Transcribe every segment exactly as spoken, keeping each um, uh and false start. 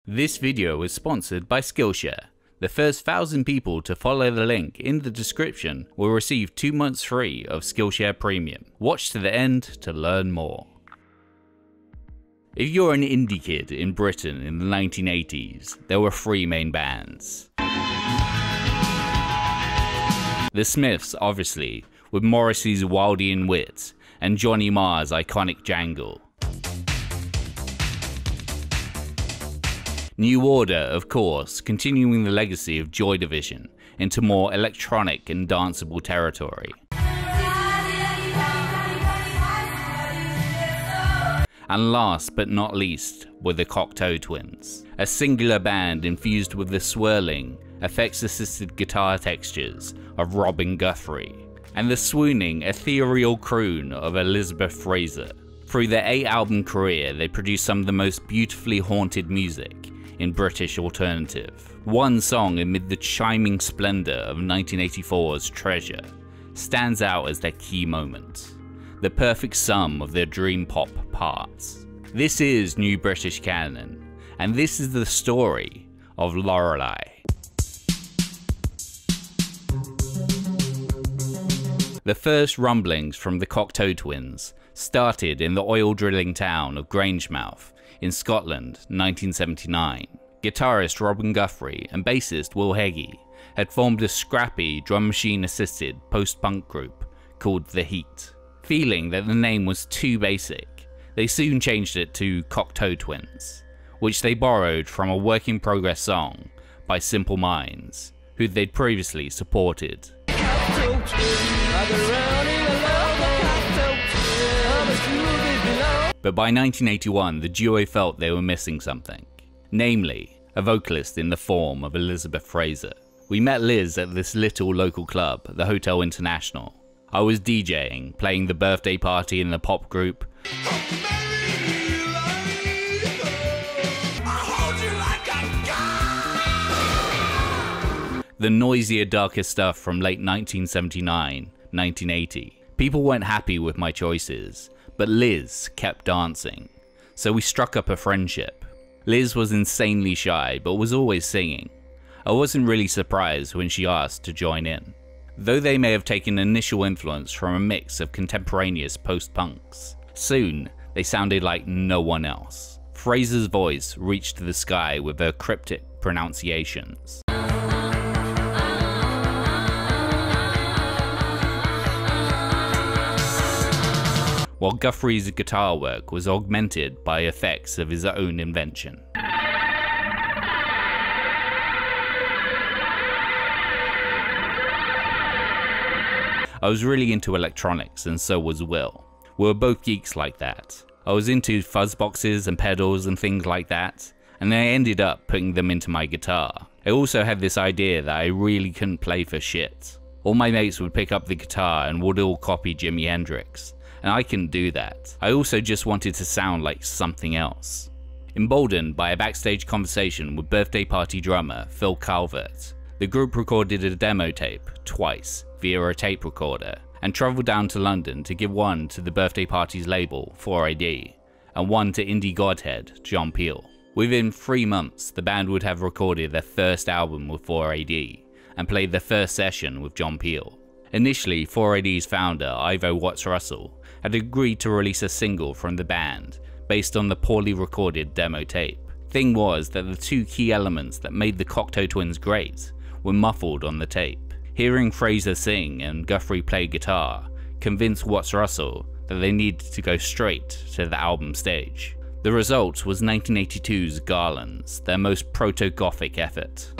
This video was sponsored by Skillshare. The first thousand people to follow the link in the description will receive two months free of Skillshare Premium. Watch to the end to learn more. If you're an indie kid in Britain in the nineteen eighties, there were three main bands. The Smiths, obviously, with Morrissey's Wildian wit and Johnny Marr's iconic jangle. New Order, of course, continuing the legacy of Joy Division into more electronic and danceable territory. And last but not least were the Cocteau Twins, a singular band infused with the swirling, effects-assisted guitar textures of Robin Guthrie, and the swooning, ethereal croon of Elizabeth Fraser. Through their eight-album career, they produced some of the most beautifully haunted music in British alternative. One song amid the chiming splendour of nineteen eighty-four's Treasure stands out as their key moment, the perfect sum of their Dreampop parts. This is New British Canon, and this is the story of Lorelei. The first rumblings from the Cocteau Twins started in the oil drilling town of Grangemouth in Scotland, nineteen seventy-nine. Guitarist Robin Guthrie and bassist Will Heggie had formed a scrappy drum machine assisted post-punk group called The Heat. Feeling that the name was too basic, they soon changed it to Cocteau Twins, which they borrowed from a work-in-progress song by Simple Minds, who they'd previously supported. But by nineteen eighty-one, the duo felt they were missing something, namely, a vocalist in the form of Elizabeth Fraser. We met Liz at this little local club, the Hotel International. I was DJing, playing the birthday party in the pop group, the noisier, darker stuff from late nineteen seventy-nine, nineteen eighty. People weren't happy with my choices, but Liz kept dancing, so we struck up a friendship. Liz was insanely shy, but was always singing. I wasn't really surprised when she asked to join in, though they may have taken initial influence from a mix of contemporaneous post-punks. Soon, they sounded like no one else. Fraser's voice reached the sky with her cryptic pronunciations. While Guthrie's guitar work was augmented by effects of his own invention. I was really into electronics, and so was Will. We were both geeks like that. I was into fuzz boxes and pedals and things like that, and I ended up putting them into my guitar. I also had this idea that I really couldn't play for shit. All my mates would pick up the guitar and would all copy Jimi Hendrix, and I couldn't do that. I also just wanted to sound like something else. Emboldened by a backstage conversation with birthday party drummer Phil Calvert, the group recorded a demo tape twice via a tape recorder and travelled down to London to give one to the birthday party's label four A D and one to indie godhead John Peel. Within three months, the band would have recorded their first album with four A D and played their first session with John Peel. Initially, four A D's founder Ivo Watts-Russell had agreed to release a single from the band based on the poorly recorded demo tape. Thing was that the two key elements that made the Cocteau Twins great were muffled on the tape. Hearing Fraser sing and Guthrie play guitar convinced Watts-Russell that they needed to go straight to the album stage. The result was nineteen eighty-two's Garlands, their most proto-gothic effort.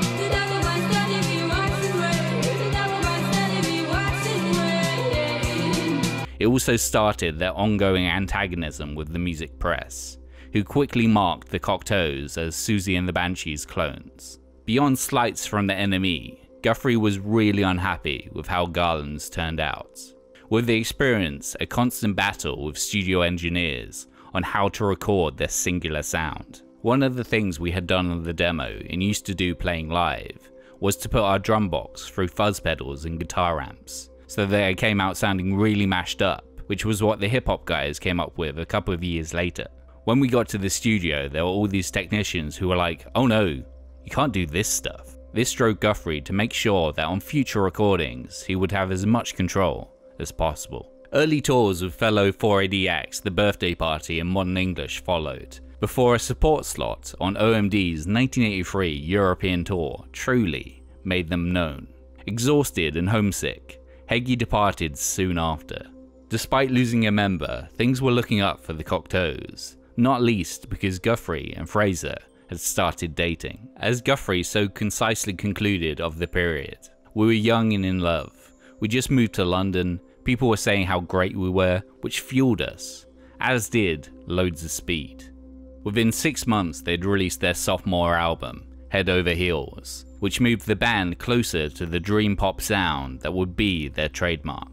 It also started their ongoing antagonism with the music press, who quickly marked the Cocteaus as Susie and the Banshees clones. Beyond slights from the enemy, Guthrie was really unhappy with how Garlands turned out. With the experience, a constant battle with studio engineers on how to record their singular sound. One of the things we had done on the demo and used to do playing live was to put our drum box through fuzz pedals and guitar amps, so that it came out sounding really mashed up, which was what the hip hop guys came up with a couple of years later. When we got to the studio, there were all these technicians who were like, oh no, you can't do this stuff. This drove Guthrie to make sure that on future recordings, he would have as much control as possible. Early tours with fellow four A D acts, The Birthday Party and Modern English followed, before a support slot on O M D's nineteen eighty-three European tour truly made them known. Exhausted and homesick, Heggie departed soon after. Despite losing a member, things were looking up for the Cocteaus, not least because Guthrie and Fraser had started dating. As Guthrie so concisely concluded of the period, we were young and in love. We just moved to London, people were saying how great we were, which fueled us, as did loads of speed. Within six months they'd released their sophomore album, Head Over Heels, which moved the band closer to the Dreampop sound that would be their trademark.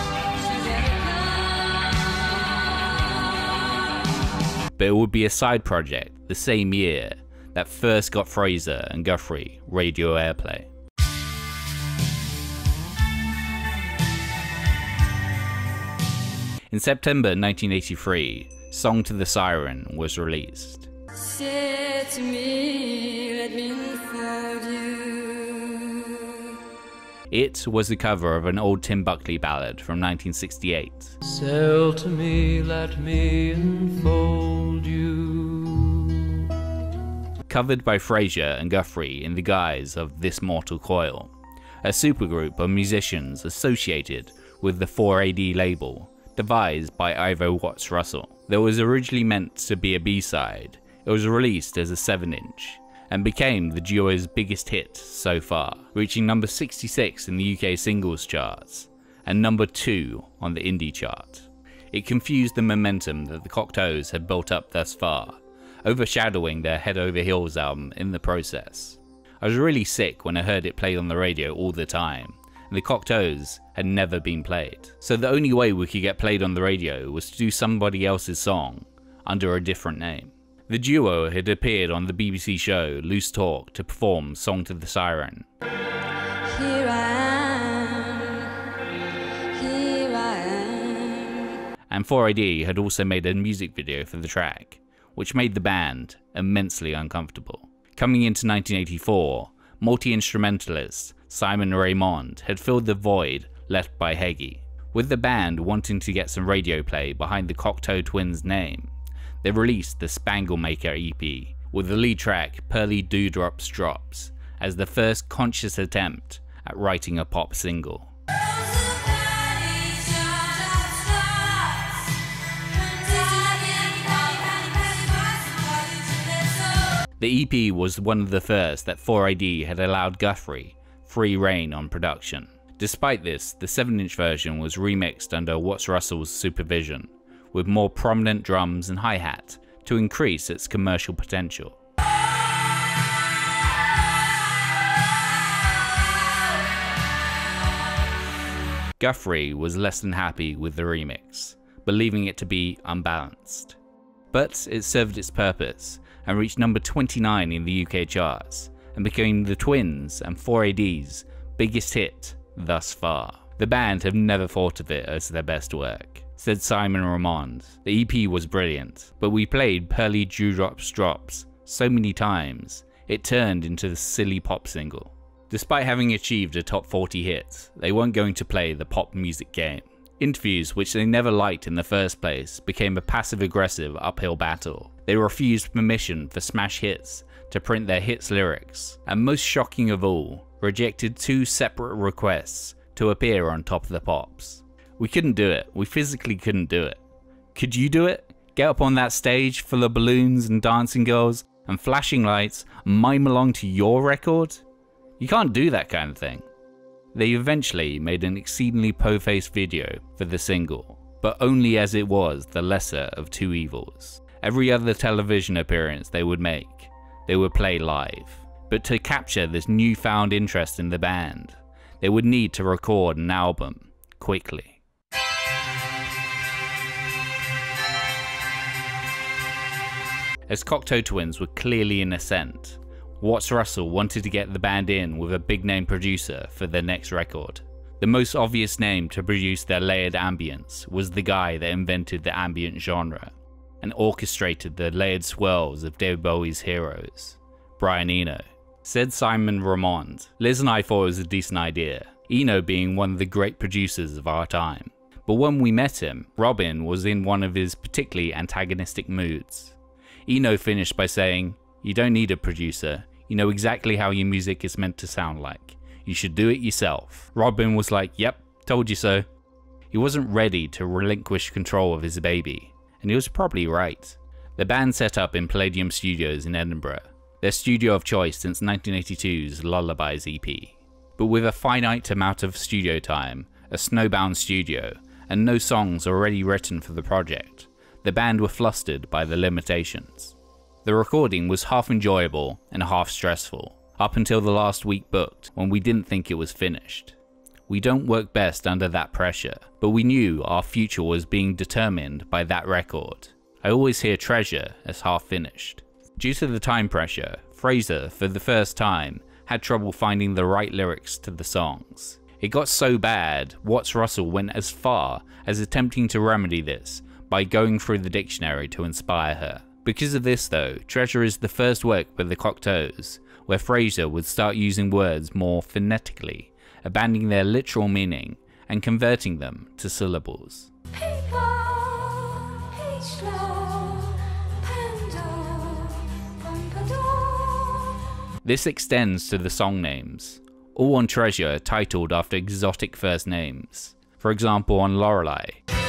But it would be a side project the same year that first got Fraser and Guthrie radio airplay. In September nineteen eighty-three, Song to the Siren was released. Say to me, let me unfold you. It was a cover of an old Tim Buckley ballad from nineteen sixty-eight. Sail to me, let me enfold you. Covered by Fraser and Guthrie in the guise of This Mortal Coil, a supergroup of musicians associated with the four A D label, devised by Ivo Watts Russell. That was originally meant to be a B-side, it was released as a seven inch, and became the duo's biggest hit so far, reaching number sixty-six in the U K singles charts, and number two on the indie chart. It confused the momentum that the Cocteaus had built up thus far, overshadowing their Head Over Heels album in the process. I was really sick when I heard it played on the radio all the time, and the Cocteaus had never been played. So the only way we could get played on the radio was to do somebody else's song under a different name. The duo had appeared on the B B C show Loose Talk to perform Song to the Siren. Here I am, here I am. And four A D had also made a music video for the track, which made the band immensely uncomfortable. Coming into nineteen eighty-four, multi-instrumentalist Simon Raymond had filled the void left by Heggie. With the band wanting to get some radio play behind the Cocteau Twins name, they released the Spangle Maker E P, with the lead track Pearly Dewdrops Drops as the first conscious attempt at writing a pop single. The E P was one of the first that four A D had allowed Guthrie free reign on production. Despite this, the seven inch version was remixed under Watts Russell's supervision, with more prominent drums and hi-hat to increase its commercial potential. Guthrie was less than happy with the remix, believing it to be unbalanced. But it served its purpose and reached number twenty-nine in the U K charts, and became the Twins and four A D's biggest hit thus far. The band have never thought of it as their best work, said Simon Raymond. The E P was brilliant, but we played Pearly Dewdrops Drops so many times, it turned into the silly pop single. Despite having achieved a top forty hit, they weren't going to play the pop music game. Interviews, which they never liked in the first place, became a passive-aggressive uphill battle. They refused permission for smash hits to print their hits lyrics, and most shocking of all, rejected two separate requests to appear on Top of the Pops. We couldn't do it. We physically couldn't do it. Could you do it? Get up on that stage full of balloons and dancing girls and flashing lights and mime along to your record? You can't do that kind of thing. They eventually made an exceedingly po-faced video for the single, but only as it was the lesser of two evils. Every other television appearance they would make, they would play live. But to capture this newfound interest in the band, they would need to record an album quickly. As Cocteau Twins were clearly in ascent, Watts Russell wanted to get the band in with a big name producer for their next record. The most obvious name to produce their layered ambience was the guy that invented the ambient genre, and orchestrated the layered swirls of David Bowie's heroes, Brian Eno. Said Simon Ramond, "Liz and I thought it was a decent idea, Eno being one of the great producers of our time. But when we met him, Robin was in one of his particularly antagonistic moods. Eno finished by saying, 'You don't need a producer, you know exactly how your music is meant to sound like. You should do it yourself.' Robin was like, 'Yep, told you so.' He wasn't ready to relinquish control of his baby, and he was probably right." The band set up in Palladium Studios in Edinburgh, their studio of choice since nineteen eighty-two's Lullabies E P. But with a finite amount of studio time, a snowbound studio, and no songs already written for the project, the band were flustered by the limitations. The recording was half enjoyable and half stressful, up until the last week booked, when we didn't think it was finished. We don't work best under that pressure, but we knew our future was being determined by that record. I always hear Treasure as half finished. Due to the time pressure, Fraser, for the first time, had trouble finding the right lyrics to the songs. It got so bad, Watts Russell went as far as attempting to remedy this by going through the dictionary to inspire her. Because of this though, Treasure is the first work by the Cocteaus where Fraser would start using words more phonetically, abandoning their literal meaning and converting them to syllables. This extends to the song names, all on Treasure titled after exotic first names. For example, on Lorelei,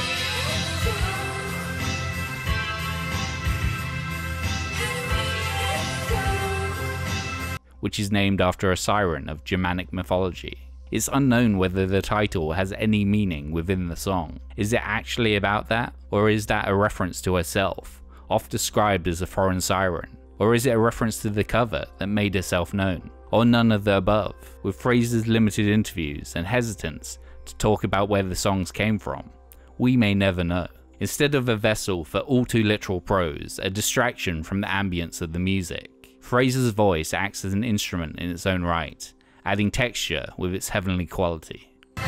which is named after a siren of Germanic mythology. It's unknown whether the title has any meaning within the song. Is it actually about that, or is that a reference to herself, oft described as a foreign siren? Or is it a reference to the cover that made herself known? Or none of the above, with Fraser's limited interviews and hesitance to talk about where the songs came from? We may never know. Instead of a vessel for all too literal prose, a distraction from the ambience of the music, Fraser's voice acts as an instrument in its own right, adding texture with its heavenly quality.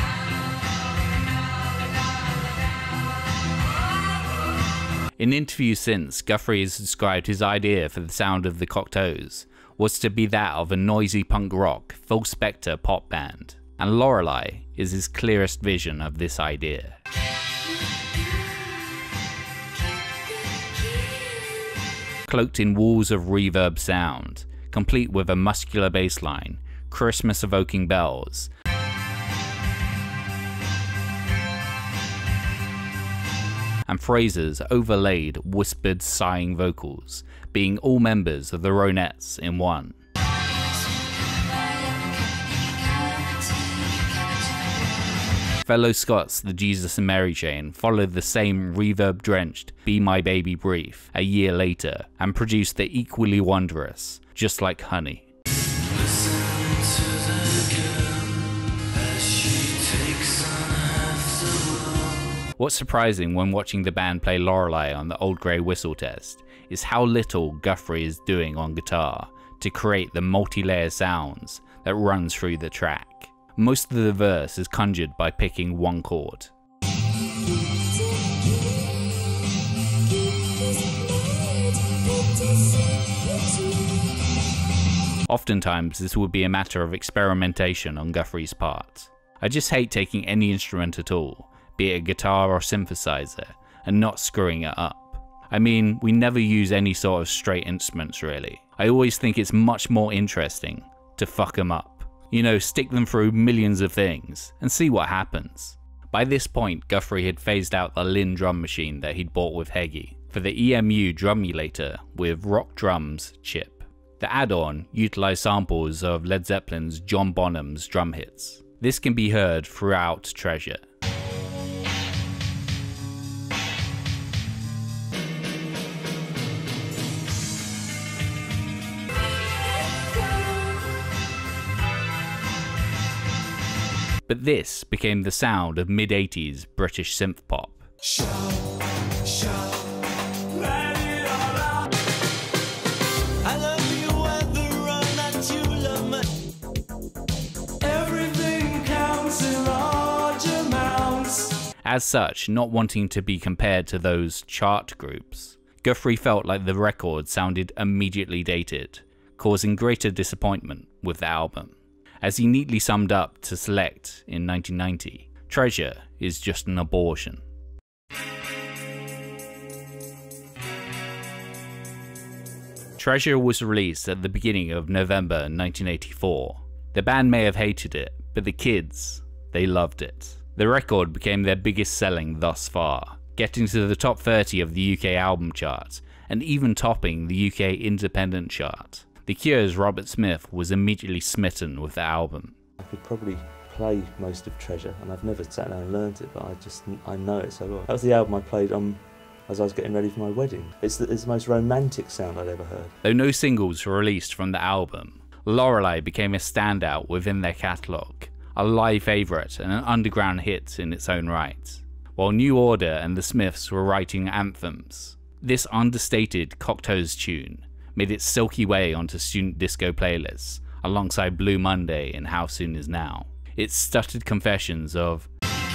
In interviews since, Guthrie has described his idea for the sound of the Cocteaus was to be that of a noisy punk rock, full spectre pop band, and Lorelei is his clearest vision of this idea. Cloaked in walls of reverb sound, complete with a muscular bass line, Christmas-evoking bells, and Fraser's overlaid, whispered, sighing vocals, being all members of the Ronettes in one. Fellow Scots, the Jesus and Mary chain, followed the same reverb-drenched Be My Baby Brief a year later, and produced the equally wondrous Just Like Honey. What's surprising when watching the band play Lorelei on the Old Grey Whistle test is how little Guthrie is doing on guitar to create the multi-layer sounds that runs through the track. Most of the verse is conjured by picking one chord. Oftentimes this would be a matter of experimentation on Guthrie's part. I just hate taking any instrument at all, be it a guitar or synthesizer, and not screwing it up. I mean, we never use any sort of straight instruments really. I always think it's much more interesting to fuck them up. You know, stick them through millions of things, and see what happens. By this point, Guthrie had phased out the Linn drum machine that he'd bought with Heggie for the E M U drumulator with Rock Drums chip. The add-on utilised samples of Led Zeppelin's John Bonham's drum hits. This can be heard throughout Treasure. But this became the sound of mid eighties British synth pop. Shout, shout, let it all out. I love you whether or not you love me. Everything counts in large amounts. As such, not wanting to be compared to those chart groups, Guthrie felt like the record sounded immediately dated, causing greater disappointment with the album. As he neatly summed up to Select in nineteen ninety, Treasure is just an abortion. Treasure was released at the beginning of November nineteen eighty-four. The band may have hated it, but the kids, they loved it. The record became their biggest selling thus far, getting to the top thirty of the U K album chart, and even topping the U K independent chart. The Cure's Robert Smith was immediately smitten with the album. I could probably play most of Treasure, and I've never sat down and learnt it, but I just, I know it so well. That was the album I played on as I was getting ready for my wedding. It's the, it's the most romantic sound I'd ever heard. Though no singles were released from the album, Lorelei became a standout within their catalogue, a live favourite and an underground hit in its own right. While New Order and the Smiths were writing anthems, this understated Cocteau's tune made its silky way onto student disco playlists alongside Blue Monday and How Soon Is Now. Its stuttered confessions of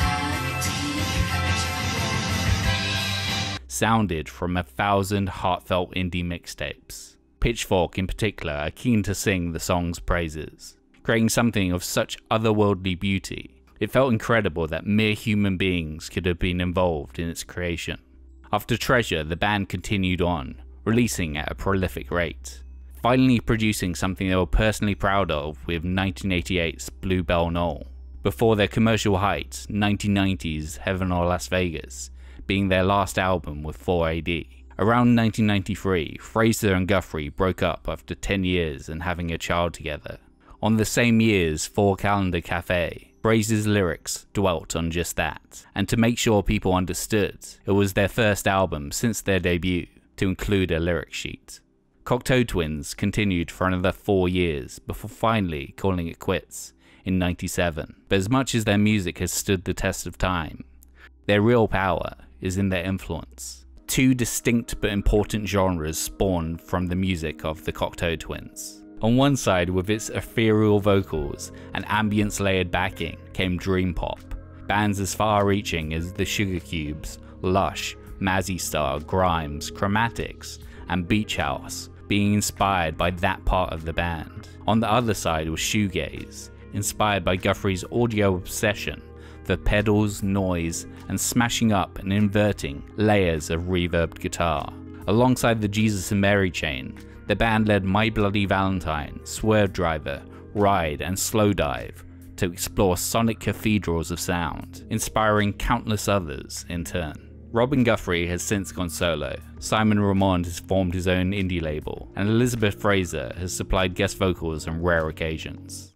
sounded from a thousand heartfelt indie mixtapes. Pitchfork in particular are keen to sing the song's praises, creating something of such otherworldly beauty. It felt incredible that mere human beings could have been involved in its creation. After Treasure, the band continued on, releasing at a prolific rate, finally producing something they were personally proud of with nineteen eighty-eight's Bluebell Knoll, before their commercial height, nineteen ninety's Heaven or Las Vegas, being their last album with four A D. Around nineteen ninety-three, Fraser and Guthrie broke up after ten years and having a child together. On the same year's Four Calendar Cafe, Fraser's lyrics dwelt on just that, and to make sure people understood, it was their first album since their debut to include a lyric sheet. Cocteau Twins continued for another four years before finally calling it quits in ninety-seven, but as much as their music has stood the test of time, their real power is in their influence. Two distinct but important genres spawned from the music of the Cocteau Twins. On one side, with its ethereal vocals and ambience-layered backing, came Dreampop, bands as far-reaching as the Sugar Cubes, Lush, Mazzy Star, Grimes, Chromatics, and Beach House, being inspired by that part of the band. On the other side was shoegaze, inspired by Guthrie's audio obsession for pedals, noise, and smashing up and inverting layers of reverbed guitar. Alongside the Jesus and Mary chain, the band led My Bloody Valentine, Swerve Driver, Ride, and Slow Dive to explore sonic cathedrals of sound, inspiring countless others in turn. Robin Guthrie has since gone solo, Simon Ramond has formed his own indie label, and Elizabeth Fraser has supplied guest vocals on rare occasions.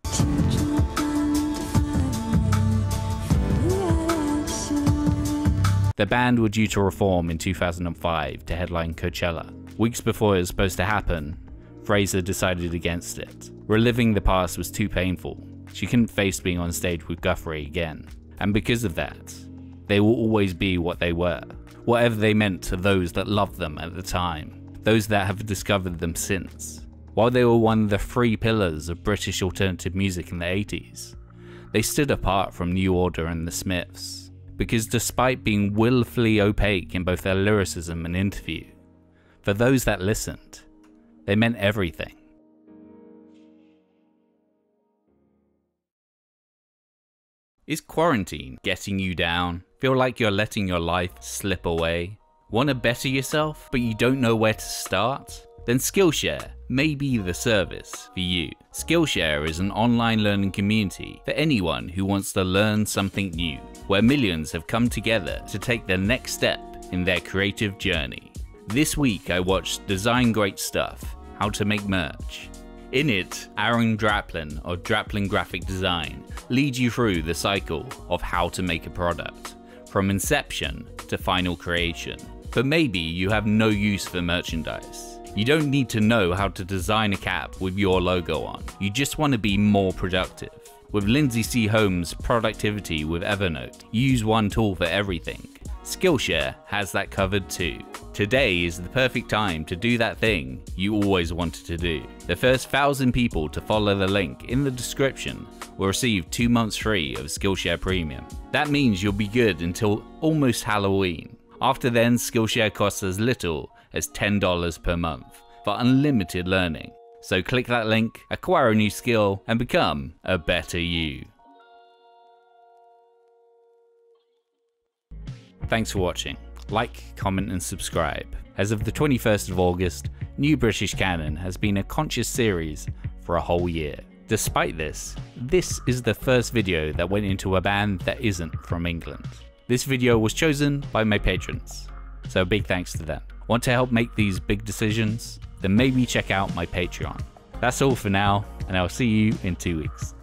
The band were due to reform in two thousand five to headline Coachella. Weeks before it was supposed to happen, Fraser decided against it. Reliving the past was too painful. She couldn't face being on stage with Guthrie again. And because of that, they will always be what they were, whatever they meant to those that loved them at the time, those that have discovered them since. While they were one of the three pillars of British alternative music in the eighties, they stood apart from New Order and the Smiths, because despite being willfully opaque in both their lyricism and interview, for those that listened, they meant everything. Is quarantine getting you down? Feel like you're letting your life slip away? Want to better yourself, but you don't know where to start? Then Skillshare may be the service for you. Skillshare is an online learning community for anyone who wants to learn something new, where millions have come together to take the next step in their creative journey. This week I watched Design Great Stuff, How to Make Merch. In it, Aaron Draplin of Draplin Graphic Design leads you through the cycle of how to make a product, from inception to final creation. But maybe you have no use for merchandise. You don't need to know how to design a cap with your logo on. You just want to be more productive. With Lindsay C. Holmes' Productivity with Evernote, use one tool for everything. Skillshare has that covered too. Today is the perfect time to do that thing you always wanted to do. The first thousand people to follow the link in the description will receive two months free of Skillshare Premium. That means you'll be good until almost Halloween. After then, Skillshare costs as little as ten dollars per month for unlimited learning. So click that link, acquire a new skill, and become a better you. Thanks for watching. Like, comment and subscribe. As of the twenty-first of August, New British Canon has been a conscious series for a whole year. Despite this, this is the first video that went into a band that isn't from England. This video was chosen by my patrons, so a big thanks to them. Want to help make these big decisions? Then maybe check out my Patreon. That's all for now, and I'll see you in two weeks.